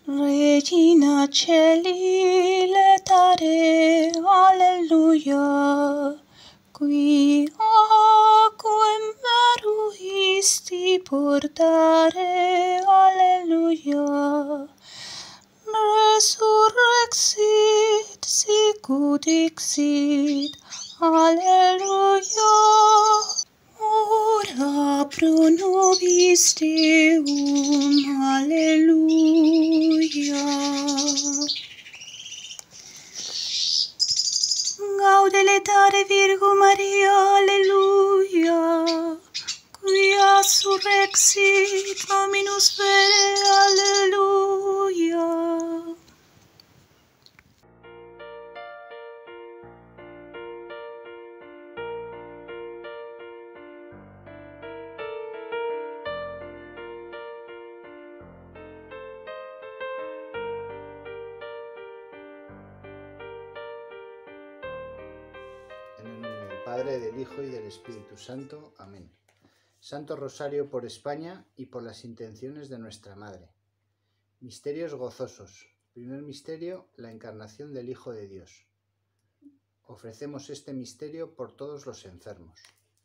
Regina Celi letare, alleluia, qui aquam meruisti portare, alleluia, resurrexit, sicut dixit, alleluia, ora pro nobis Deum, alleluia. Gaude letare Virgo Maria, alleluia, quia surrexit Dominus vere, alleluia. En el nombre del Padre, del Hijo y del Espíritu Santo. Amén. Santo Rosario por España y por las intenciones de nuestra Madre. Misterios gozosos. Primer misterio, la encarnación del Hijo de Dios. Ofrecemos este misterio por todos los enfermos.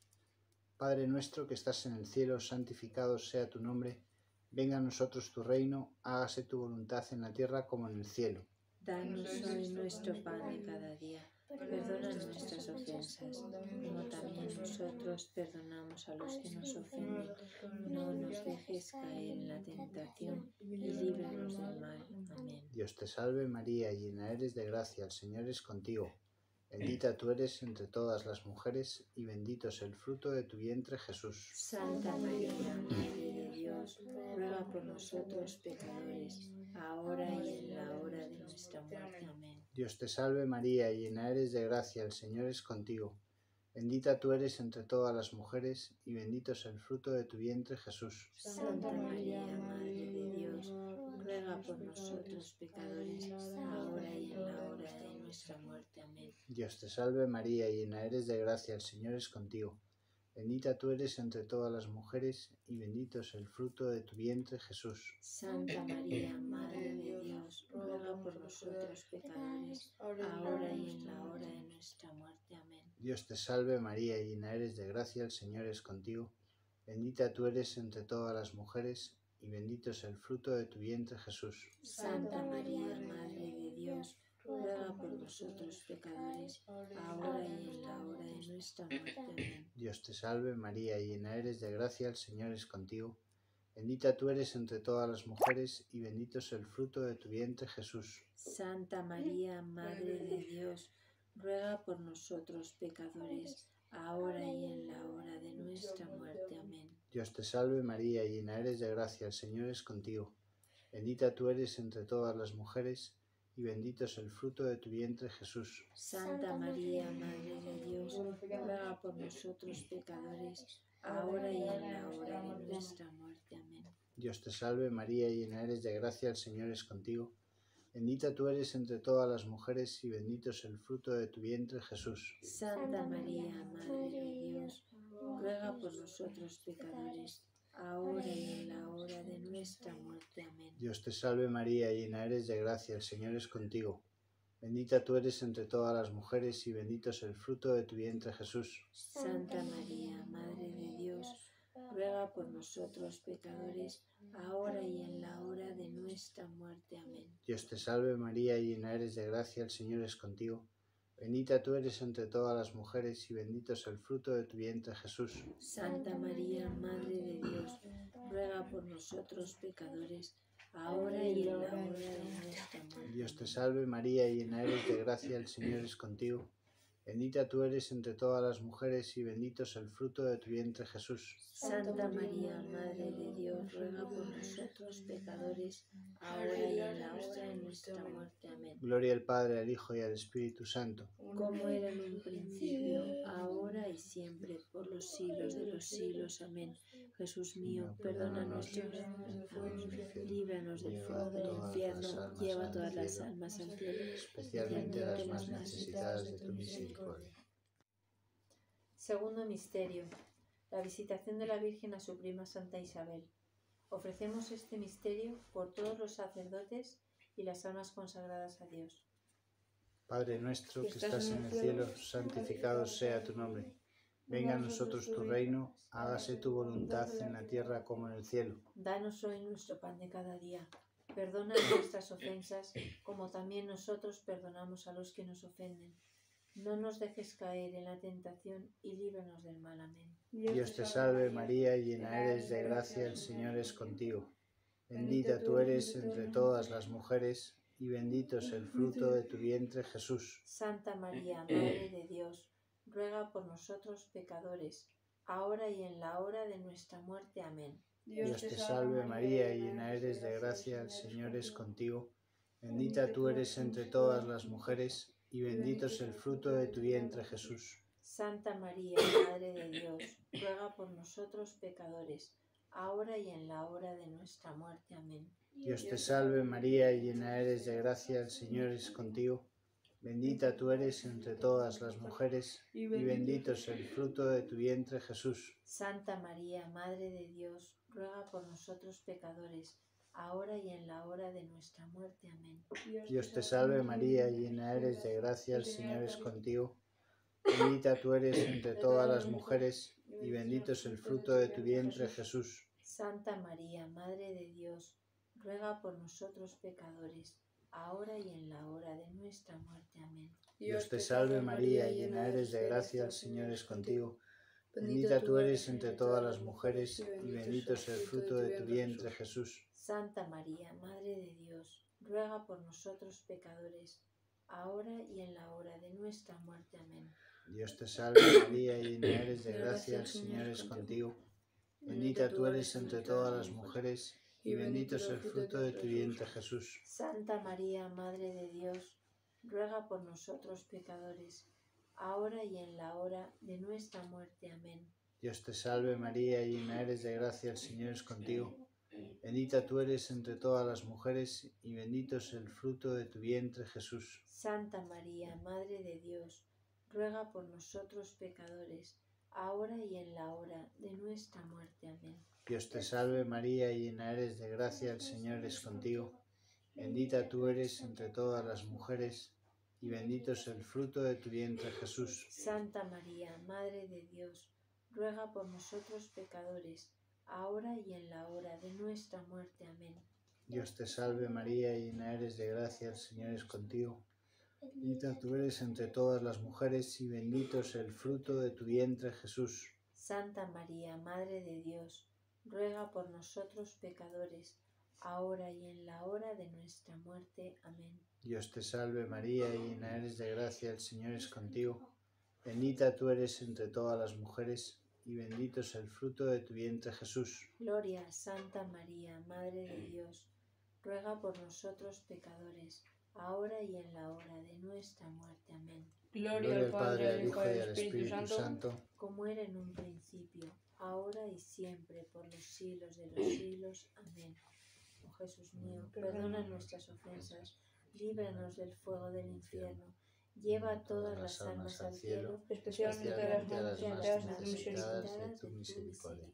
Padre nuestro que estás en el cielo, santificado sea tu nombre. Venga a nosotros tu reino, hágase tu voluntad en la tierra como en el cielo. Danos hoy nuestro pan de cada día. Perdona nuestras ofensas, como también nosotros perdonamos a los que nos ofenden. No nos dejes caer en la tentación y líbranos del mal. Amén. Dios te salve María, llena eres de gracia, el Señor es contigo. Bendita tú eres entre todas las mujeres y bendito es el fruto de tu vientre Jesús. Santa María, Madre de Dios, ruega por nosotros pecadores, ahora y en la hora de nuestra muerte. Amén. Dios te salve María, llena eres de gracia, el Señor es contigo. Bendita tú eres entre todas las mujeres y bendito es el fruto de tu vientre Jesús. Santa María, Madre de Dios, ruega por nosotros pecadores, ahora y en la hora de nuestra muerte. Amén. Dios te salve María, llena eres de gracia, el Señor es contigo. Bendita tú eres entre todas las mujeres y bendito es el fruto de tu vientre Jesús. Santa María, Madre de Dios, ruega por nosotros pecadores, ahora y en la hora de nuestra muerte. Amén. Dios te salve María, llena eres de gracia, el Señor es contigo. Bendita tú eres entre todas las mujeres y bendito es el fruto de tu vientre Jesús. Santa María, Madre de Dios, ruega por nosotros pecadores, ahora y en la hora de nuestra muerte. Amén. Dios te salve María, llena eres de gracia, el Señor es contigo. Bendita tú eres entre todas las mujeres y bendito es el fruto de tu vientre Jesús. Santa María, Madre de Dios, ruega por nosotros pecadores, ahora y en la hora de nuestra muerte. Amén. Dios te salve María, llena eres de gracia, el Señor es contigo. Bendita tú eres entre todas las mujeres y bendito es el fruto de tu vientre Jesús. Santa María, Madre de Dios, ruega por nosotros pecadores, ahora y en la hora de nuestra muerte. Amén. Dios te salve María, llena eres de gracia, el Señor es contigo. Bendita tú eres entre todas las mujeres y bendito es el fruto de tu vientre Jesús. Santa María, Madre de Dios, ruega por nosotros pecadores, ahora y en la hora de nuestra muerte. Amén. Dios te salve María, llena eres de gracia, el Señor es contigo. Bendita tú eres entre todas las mujeres y bendito es el fruto de tu vientre Jesús. Santa María, Madre de Dios, ruega por nosotros pecadores, ahora y en la hora de nuestra muerte. Amén. Dios te salve María, llena eres de gracia, el Señor es contigo. Bendita tú eres entre todas las mujeres y bendito es el fruto de tu vientre Jesús. Santa María, Madre de Dios, ruega por nosotros pecadores, ahora y en la hora de nuestra muerte. Dios te salve María, llena eres de gracia, el Señor es contigo. Bendita tú eres entre todas las mujeres y bendito es el fruto de tu vientre Jesús. Santa María, Madre de Dios, ruega por nosotros pecadores, ahora y en la hora de nuestra muerte. Amén. Gloria al Padre, al Hijo y al Espíritu Santo. Como era en un principio, ahora y siempre, por los siglos de los siglos. Amén. Jesús mío, perdona nuestros pecados, líbranos del fuego del infierno, lleva todas las almas al cielo, especialmente las más necesitadas de tu misericordia. Segundo misterio: la visitación de la Virgen a su prima Santa Isabel. Ofrecemos este misterio por todos los sacerdotes y las almas consagradas a Dios. Padre nuestro que estás en el cielo, santificado sea tu nombre. Venga a nosotros tu reino, hágase tu voluntad en la tierra como en el cielo. Danos hoy nuestro pan de cada día. Perdona nuestras ofensas, como también nosotros perdonamos a los que nos ofenden. No nos dejes caer en la tentación y líbranos del mal. Amén. Dios te salve María, llena eres de gracia, el Señor es contigo. Bendita tú eres entre todas las mujeres, y bendito es el fruto de tu vientre, Jesús. Santa María, Madre de Dios, ruega por nosotros pecadores, ahora y en la hora de nuestra muerte. Amén. Dios te salve María, llena eres de gracia, el Señor es contigo. Bendita tú eres entre todas las mujeres, y bendito es el fruto de tu vientre, Jesús. Santa María, Madre de Dios, ruega por nosotros pecadores, ahora y en la hora de nuestra muerte. Amén. Dios te salve María, llena eres de gracia, el Señor es contigo. Bendita tú eres entre todas las mujeres, y bendito es el fruto de tu vientre, Jesús. Santa María, Madre de Dios, ruega por nosotros pecadores, ahora y en la hora de nuestra muerte. Amén. Dios te salve María, llena eres de gracia, el Señor es contigo. Bendita tú eres entre todas las mujeres, y bendito es el fruto de tu vientre, Jesús. Santa María, Madre de Dios, ruega por nosotros pecadores, ahora y en la hora de nuestra muerte. Amén. Dios te salve María, llena eres de gracia, el Señor es contigo. Bendita tú eres entre todas las mujeres, y bendito es el fruto de tu vientre, Jesús. Santa María, Madre de Dios, ruega por nosotros pecadores, ahora y en la hora de nuestra muerte. Amén. Dios te salve María, llena eres de gracia, el Señor es contigo. Bendita tú eres entre todas las mujeres, y bendito es el fruto de tu vientre, Jesús. Santa María, Madre de Dios, ruega por nosotros pecadores, ahora y en la hora de nuestra muerte. Amén. Dios te salve María, llena eres de gracia, el Señor es contigo. Bendita tú eres entre todas las mujeres, y bendito es el fruto de tu vientre, Jesús. Santa María, Madre de Dios, ruega por nosotros pecadores, ahora y en la hora de nuestra muerte. Amén. Dios te salve María, llena eres de gracia, el Señor es contigo. Bendita tú eres entre todas las mujeres, y bendito es el fruto de tu vientre, Jesús. Santa María, Madre de Dios, ruega por nosotros pecadores, ahora y en la hora de nuestra muerte. Amén. Dios te salve María, llena eres de gracia, el Señor es contigo. Bendita tú eres entre todas las mujeres, y bendito es el fruto de tu vientre, Jesús. Santa María, Madre de Dios, ruega por nosotros pecadores, ahora y en la hora de nuestra muerte. Amén. Dios te salve María, llena eres de gracia, el Señor es contigo. Bendita tú eres entre todas las mujeres, y bendito es el fruto de tu vientre, Jesús. Gloria a Santa María, Madre de Dios, ruega por nosotros pecadores, ahora y en la hora de nuestra muerte. Amén. Gloria al Padre, al Hijo y al Espíritu Santo, como era en un principio, ahora y siempre, por los siglos de los siglos. Amén. Oh Jesús mío, perdona nuestras ofensas, líbranos del fuego del infierno, lleva a todas las almas al cielo, especialmente a las más necesitadas de tu misericordia.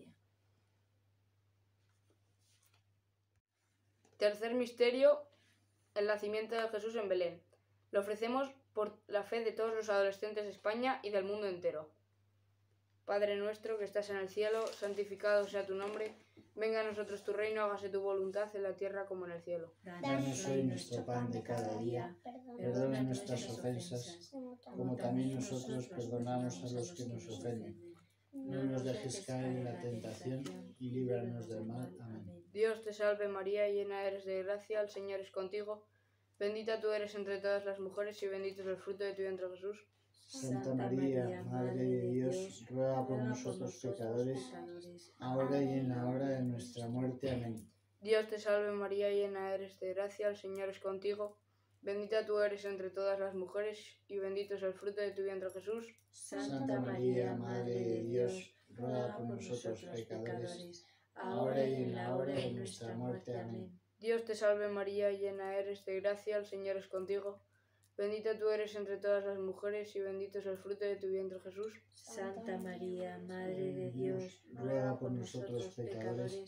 Tercer misterio, el nacimiento de Jesús en Belén. Lo ofrecemos por la fe de todos los adolescentes de España y del mundo entero. Padre nuestro que estás en el cielo, santificado sea tu nombre. Venga a nosotros tu reino, hágase tu voluntad en la tierra como en el cielo. Danos hoy nuestro pan de cada día. Perdona nuestras ofensas, como también nosotros perdonamos a los que nos ofenden. No nos dejes caer en la tentación, y líbranos del mal. Amén. Dios te salve María, llena eres de gracia, el Señor es contigo. Bendita tú eres entre todas las mujeres, y bendito es el fruto de tu vientre, Jesús. Santa María, Madre de Dios, ruega por nosotros pecadores, ahora y en la hora de nuestra muerte. Amén. Dios te salve María, llena eres de gracia, el Señor es contigo. Bendita tú eres entre todas las mujeres, y bendito es el fruto de tu vientre, Jesús. Santa María, Madre de Dios, ruega por nosotros pecadores, ahora y en la hora de nuestra muerte. Amén. Dios te salve María, llena eres de gracia, el Señor es contigo. Bendita tú eres entre todas las mujeres, y bendito es el fruto de tu vientre, Jesús. Santa María, Madre de Dios, ruega por nosotros pecadores,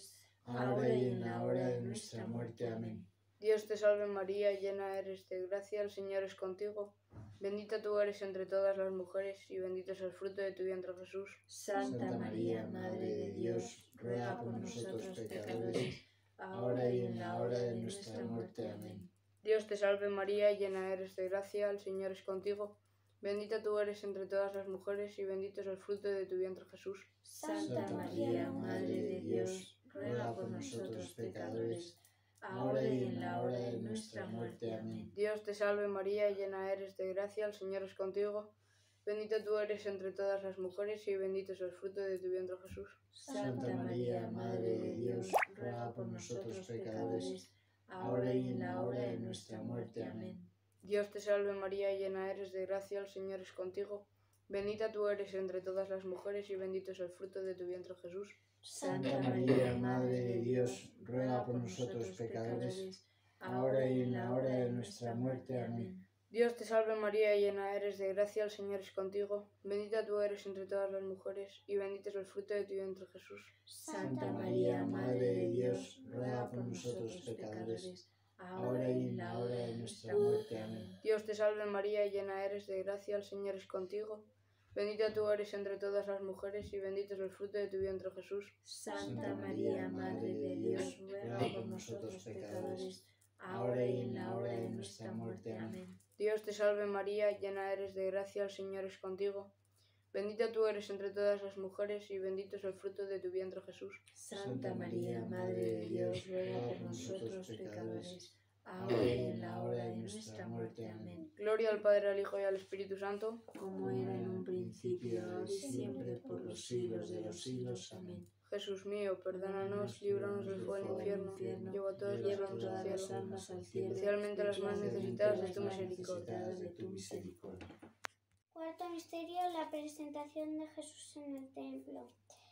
ahora y en la hora de nuestra muerte. Amén. Dios te salve María, llena eres de gracia, el Señor es contigo. Bendita tú eres entre todas las mujeres y bendito es el fruto de tu vientre Jesús. Santa María, Madre de Dios, ruega por nosotros pecadores, ahora y en la hora de nuestra muerte. Amén. Dios te salve María, llena eres de gracia, el Señor es contigo. Bendita tú eres entre todas las mujeres y bendito es el fruto de tu vientre Jesús. Santa María, Madre de Dios, ruega por nosotros pecadores, ahora y en la hora de nuestra muerte. Amén. Dios te salve María, llena eres de gracia, el Señor es contigo. Bendita tú eres entre todas las mujeres y bendito es el fruto de tu vientre Jesús. Santa María, Madre de Dios, ruega por nosotros pecadores, ahora y en la hora de nuestra muerte. Amén. Dios te salve María, llena eres de gracia, el Señor es contigo. Bendita tú eres entre todas las mujeres y bendito es el fruto de tu vientre Jesús. Santa María, Madre de Dios, ruega por nosotros pecadores, ahora y en la hora de nuestra muerte. Amén. Dios te salve María, llena eres de gracia, el Señor es contigo. Bendita tú eres entre todas las mujeres y bendito es el fruto de tu vientre Jesús. Santa María, Madre de Dios, ruega por nosotros pecadores, ahora y en la hora de nuestra muerte. Amén. Dios te salve María, llena eres de gracia, el Señor es contigo. Bendita tú eres entre todas las mujeres y bendito es el fruto de tu vientre Jesús. Santa María, Madre de Dios, ruega por nosotros pecadores, ahora y en la hora de nuestra muerte. Amén. Dios te salve María, llena eres de gracia, el Señor es contigo. Bendita tú eres entre todas las mujeres y bendito es el fruto de tu vientre Jesús. Santa María, Madre de Dios, ruega por nosotros pecadores, ahora y en la hora de nuestra muerte. Amén. Gloria al Padre, al Hijo y al Espíritu Santo. Como era en un principio, ahora y siempre, por los siglos de los siglos. Amén. Jesús mío, perdónanos, líbranos del fuego del infierno, lleva a todas las almas al cielo, almas al cielo, especialmente las más necesitadas de tu necesitadas misericordia. de tu misericordia. Cuarto misterio, la presentación de Jesús en el templo.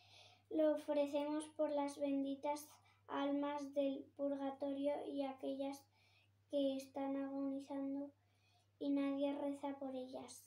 Lo ofrecemos por las benditas almas del purgatorio y aquellas que están agonizando y nadie reza por ellas.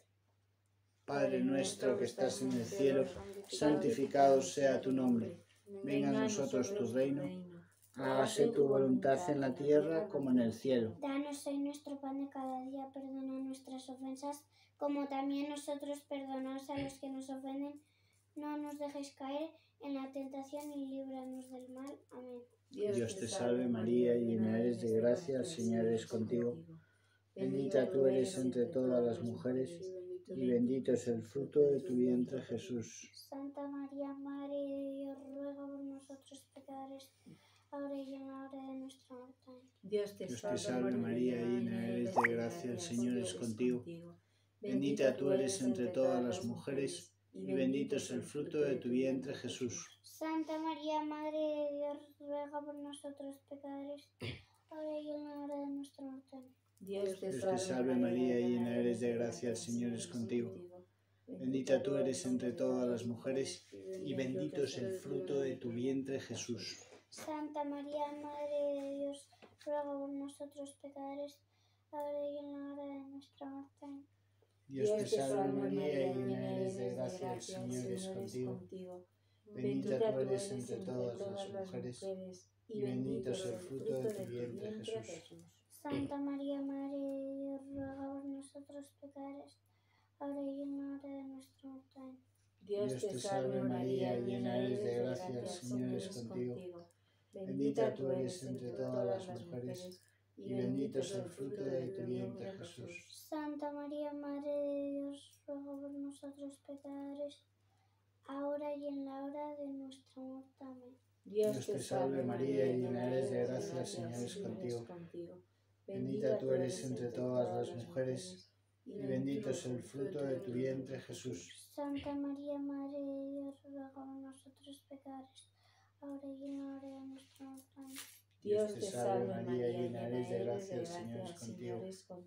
Padre nuestro que estás en el cielo, santificado sea tu nombre. Venga a nosotros tu reino. Hágase tu voluntad en la tierra como en el cielo. Danos hoy nuestro pan de cada día, perdona nuestras ofensas, como también nosotros perdonamos a los que nos ofenden. No nos dejes caer en la tentación y líbranos del mal. Amén. Dios te salve María, llena eres de gracia, el Señor es contigo. Bendita tú eres entre todas las mujeres y bendito es el fruto de tu vientre Jesús. Santa María, Madre de Dios, ruega por nosotros pecadores, ahora y en la hora de nuestra muerte. Dios te salve María, llena eres de gracia, el Señor es contigo. Bendita tú eres entre todas las mujeres y bendito es el fruto de tu vientre Jesús. Santa María, Madre de Dios, ruega por nosotros pecadores, ahora y en la hora de nuestra muerte. Dios te salve María, llena eres de gracia, el Señor es contigo. Bendita tú eres entre todas las mujeres y bendito es el fruto de tu vientre Jesús. Santa María, Madre de Dios, ruega por nosotros pecadores, ahora y en la hora de nuestra muerte. Dios te salve María, llena eres de gracia, el Señor es contigo. Bendita tú eres entre todas las mujeres y bendito es el fruto de tu vientre Jesús. Santa María, Madre de Dios, ruega por nosotros pecadores, ahora y en la hora de nuestra muerte. Dios te salve María, llena eres de gracia, el Señor es contigo. Bendita tú eres entre todas las mujeres y bendito es el fruto de tu vientre Jesús. Santa María, Madre de Dios, ruega por nosotros pecadores, ahora y en la hora de nuestra muerte. Amén. Dios te salve María, llena eres de gracia, el Señor es contigo. Bendita tú eres entre todas las mujeres y bendito es el fruto de tu vientre Jesús. Santa María, Madre de Dios, ruega por nosotros pecadores, ahora y en la hora de nuestra muerte. Dios te salve María, llena eres de gracia, el Señor es contigo.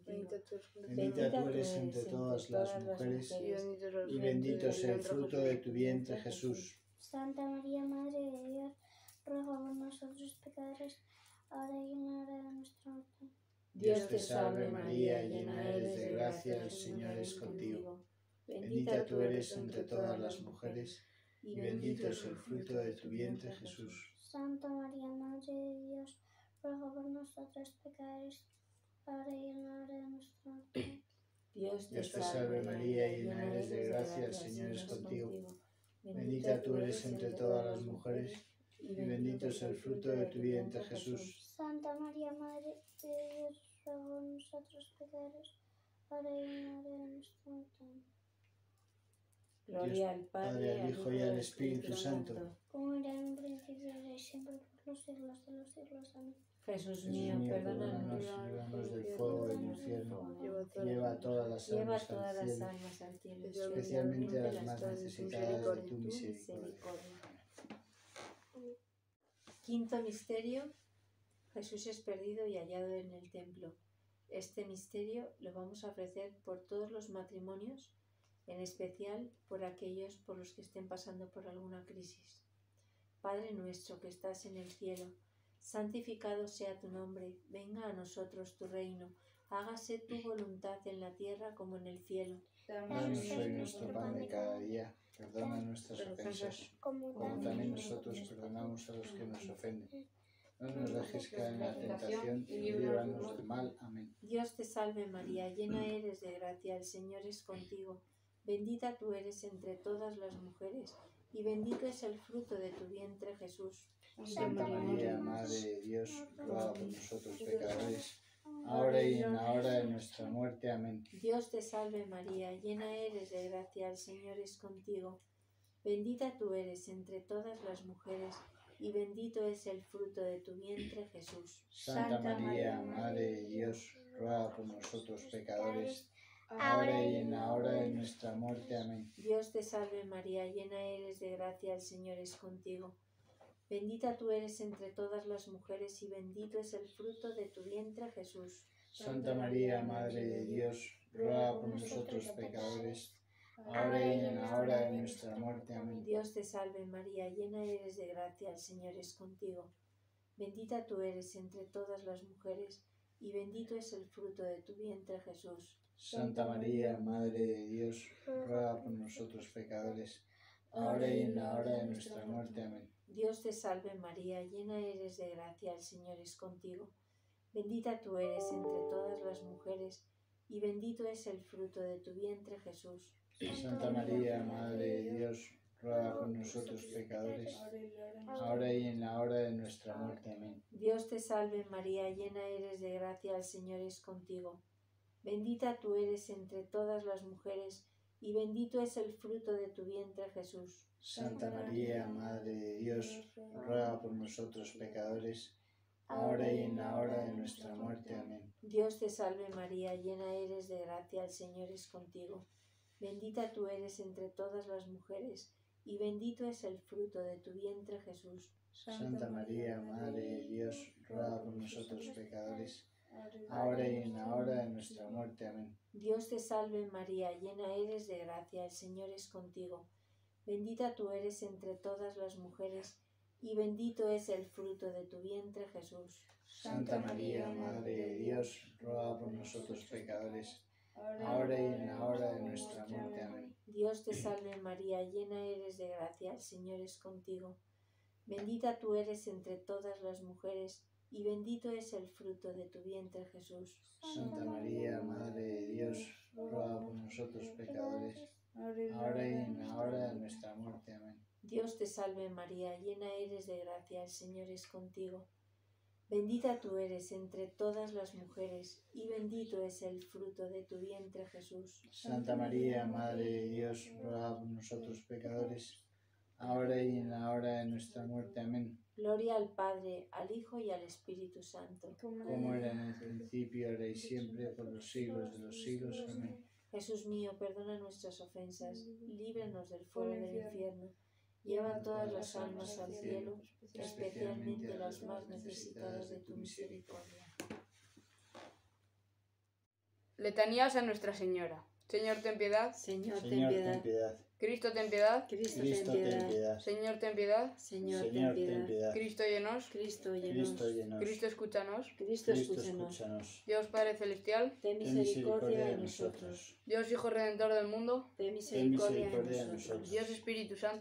Bendita tú eres entre todas las mujeres y bendito es el fruto de tu vientre Jesús. Santa María, Madre de Dios, ruega por nosotros pecadores, ahora y en la hora de nuestra muerte. Dios te salve María, llena eres de gracia, el Señor es contigo. Bendita tú eres entre todas las mujeres y bendito es el fruto de tu vientre Jesús. Santa María, Madre de Dios, ruega por nosotros pecadores, ahora y en la hora de nuestra muerte. Dios Dios te salve María, llena eres de gracia, el Señor es contigo. Bendita tú eres entre todas las mujeres, y bendito es el fruto de tu vientre Jesús. Santa María, Madre de Dios, ruega por nosotros pecadores, ahora y en la hora de nuestra muerte. Gloria al Padre, al Hijo y al Espíritu Santo. Como era en un principio, ahora y siempre, por los siglos de los siglos. Amén. Jesús Jesús mío, mío, perdónanos, líbranos del fuego del infierno. Lleva todas las lleva almas todas al las cielo, almas al cielo, especialmente las más necesitadas de tu misericordia. Quinto misterio: Jesús es perdido y hallado en el templo. Este misterio lo vamos a ofrecer por todos los matrimonios, en especial por aquellos por los que estén pasando por alguna crisis. Padre nuestro que estás en el cielo, santificado sea tu nombre, venga a nosotros tu reino, hágase tu voluntad en la tierra como en el cielo. Danos hoy nuestro pan de cada día, perdona nuestras ofensas, como también nosotros perdonamos a los que nos ofenden. No nos dejes caer en la tentación y líbranos del mal. Amén. Dios te salve María, llena eres de gracia, el Señor es contigo. Bendita tú eres entre todas las mujeres, y bendito es el fruto de tu vientre Jesús. Santa María, Madre de Dios, ruega por nosotros pecadores, ahora y en la hora de nuestra muerte. Amén. Dios te salve María, llena eres de gracia, el Señor es contigo. Bendita tú eres entre todas las mujeres, y bendito es el fruto de tu vientre Jesús. Santa María, Madre de Dios, ruega por nosotros pecadores, ahora y en la hora de nuestra muerte. Amén. Dios te salve María, llena eres de gracia, el Señor es contigo. Bendita tú eres entre todas las mujeres, y bendito es el fruto de tu vientre Jesús. Santa María, Madre de Dios, ruega por nosotros pecadores, ahora y en la hora de nuestra muerte. Amén. Dios te salve María, llena eres de gracia, el Señor es contigo. Bendita tú eres entre todas las mujeres, y bendito es el fruto de tu vientre Jesús. Santa María, Madre de Dios, ruega por nosotros pecadores, ahora y en la hora de nuestra muerte. Amén. Dios te salve María, llena eres de gracia, el Señor es contigo. Bendita tú eres entre todas las mujeres, y bendito es el fruto de tu vientre Jesús. Santa María, Madre de Dios, ruega por nosotros pecadores, ahora y en la hora de nuestra muerte. Amén. Dios te salve María, llena eres de gracia, el Señor es contigo. Bendita tú eres entre todas las mujeres, y bendito es el fruto de tu vientre Jesús. Santa María, Madre de Dios, ruega por nosotros pecadores, ahora y en la hora de nuestra muerte. Amén. Dios te salve María, llena eres de gracia, el Señor es contigo. Bendita tú eres entre todas las mujeres, y bendito es el fruto de tu vientre Jesús. Santa María, Madre de Dios, ruega por nosotros pecadores, ahora y en la hora de nuestra muerte. Amén. Dios te salve María, llena eres de gracia, el Señor es contigo. Bendita tú eres entre todas las mujeres, y bendito es el fruto de tu vientre Jesús. Santa María, Madre de Dios, ruega por nosotros pecadores, ahora y en la hora de nuestra muerte. Amén. Dios te salve María, llena eres de gracia, el Señor es contigo. Bendita tú eres entre todas las mujeres, y bendito es el fruto de tu vientre Jesús. Santa María, Madre de Dios, ruega por nosotros pecadores, ahora y en la hora de nuestra muerte. Amén. Dios te salve María, llena eres de gracia, el Señor es contigo. Bendita tú eres entre todas las mujeres, y bendito es el fruto de tu vientre Jesús. Santa María, Madre de Dios, ruega por nosotros pecadores, ahora y en la hora de nuestra muerte. Amén. Gloria al Padre, al Hijo y al Espíritu Santo. Como era en el principio, ahora y siempre, por los siglos de los siglos. Amén. Jesús mío, perdona nuestras ofensas, líbranos del fuego del infierno. Lleva todas las almas al cielo, especialmente las más necesitadas de tu misericordia. Letanías a Nuestra Señora. Señor, ten piedad. Señor, ten Señor, ten piedad. piedad. Cristo, ten piedad. Cristo, Cristo, ten ten piedad. piedad. Señor, ten piedad. Señor, Señor, ten ten piedad. piedad. Cristo, llenos. Cristo, Cristo, llenos. llenos. Cristo, escúchanos. Cristo, Cristo, escúchanos. escúchanos. Dios Padre Celestial. Ten Ten misericordia de nosotros. Dios Hijo Redentor del mundo. Ten Ten misericordia de misericordia de nosotros. nosotros. Dios Espíritu Santo.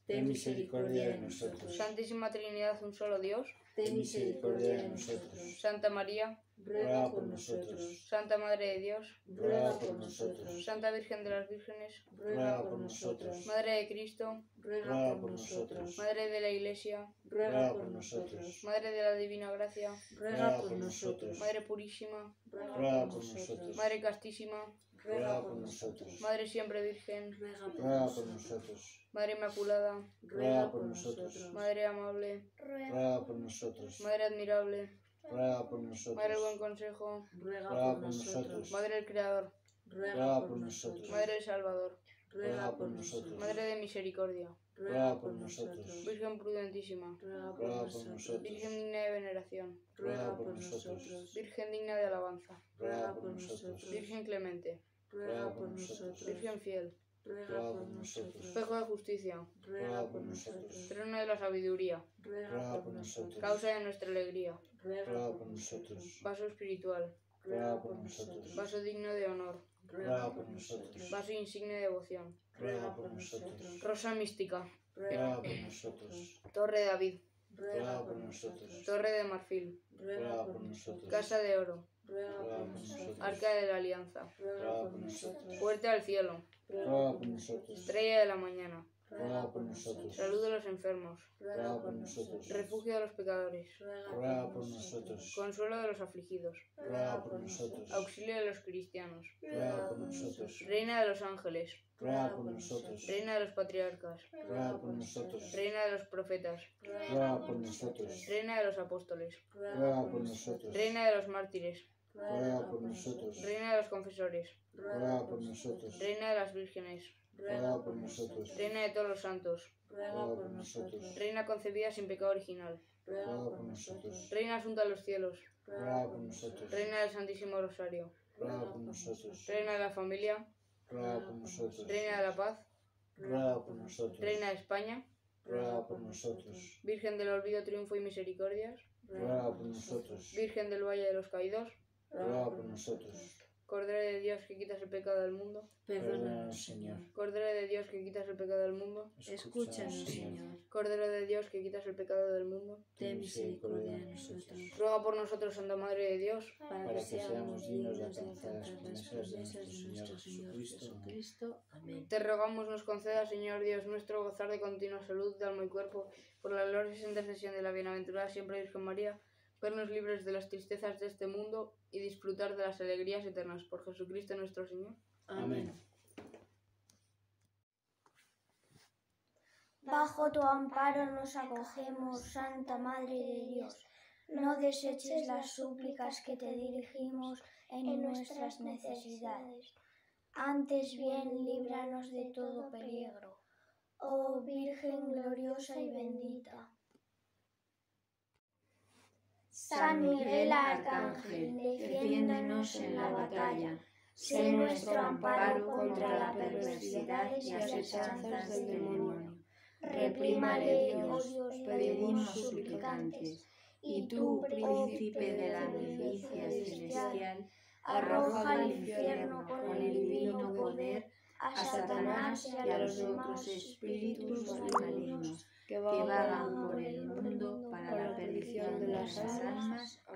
ten misericordia de nosotros. Santísima Trinidad, un solo Dios. Ten misericordia de nosotros. Santa María, Ruega por nosotros. Santa Madre de Dios, Ruega por nosotros. Santa Virgen de las Vírgenes, Ruega por nosotros. Madre de Cristo, Ruega por nosotros. Madre de la Iglesia, Ruega por nosotros. Madre de la Divina Gracia, Ruega por nosotros. Madre Purísima, Ruega por nosotros. Madre Castísima, Ruega por nosotros. Madre Siempre Virgen, Ruega por Ruega por nosotros. nosotros. Madre Inmaculada, Ruega por nosotros. Madre Amable, Ruega por nosotros. Madre Admirable, Ruega por Madre nosotros. Buen Consejo, Ruega Ruega por por nosotros. nosotros. Madre el Creador, Ruega por nosotros. Madre el Salvador, Ruega por nosotros. Madre de Misericordia, Ruega por nosotros. Virgen Prudentísima, Ruega por Ruega por nosotros. nosotros. Virgen digna de veneración, Ruega por nosotros. Virgen digna de alabanza, Ruega por nosotros. Virgen clemente, Ruega por nosotros. Virgen fiel, Ruega por nosotros. espejo de justicia, Ruega por nosotros. trono de la sabiduría, Ruega por nosotros. causa de nuestra alegría, Ruega por nosotros. vaso espiritual, Ruega por nosotros. vaso digno de honor, Ruega por nosotros. vaso insigne de devoción, Ruega por nosotros. rosa mística, Ruega por nosotros. torre de David, Ruega por nosotros. torre de marfil, Ruega por nosotros. casa de oro, Ruega por nosotros. arca de la alianza, Ruega por nosotros. puerta al cielo, Ruega por nosotros. estrella de la mañana, Ruega por nosotros. salud de los enfermos, Ruega por nosotros. refugio de los pecadores, Ruega por nosotros. consuelo de los afligidos, Ruega por nosotros. auxilio de los cristianos, Ruega por nosotros. reina de los ángeles, Ruega por nosotros. reina de los patriarcas, Ruega por nosotros. reina de los profetas, Ruega por nosotros. reina de los apóstoles, Ruega por nosotros. reina de los mártires, Ruega por nosotros. reina de los confesores, Ruega por nosotros. reina de las vírgenes, Ruega por nosotros. reina de todos los santos, Ruega por nosotros. reina concebida sin pecado original, Ruega por nosotros. reina asunta a los cielos, Ruega por nosotros. reina del Santísimo Rosario, Ruega por nosotros. reina de la familia, Ruega por nosotros. reina de la paz, Ruega por nosotros. reina de España, Ruega por nosotros. virgen del olvido, triunfo y misericordias, Ruega por nosotros. virgen del Valle de los Caídos, Ruega por nosotros. Cordero de Dios que quitas el pecado del mundo, Perdónanos, Señor. Cordero de Dios que quitas el pecado del mundo, Escúchanos, Señor. Cordero de Dios que quitas el pecado del mundo, Ten misericordia de nosotros. ruega por nosotros, Santa Madre de Dios, Para que seamos dignos de alcanzar las promesas de nuestro Señor Jesucristo. Amén. te rogamos nos conceda, Señor Dios nuestro, gozar de continua salud de alma y cuerpo, por la gloriosa intercesión de la bienaventurada siempre Virgen María, vernos libres de las tristezas de este mundo y disfrutar de las alegrías eternas. Por Jesucristo nuestro Señor. Amén. Bajo tu amparo nos acogemos, Santa Madre de Dios. No deseches las súplicas que te dirigimos en nuestras necesidades. Antes bien, líbranos de todo peligro. Oh Virgen gloriosa y bendita. San Miguel Arcángel, defiéndonos en la batalla. Sé nuestro amparo contra la perversidad y asechanzas del demonio. Reprímale Dios, pedimos suplicantes. Y tú, príncipe de la milicia celestial, arroja al infierno con el divino poder a Satanás y a los otros espíritus malignos que vagan por el mundo para la perdición de las almas.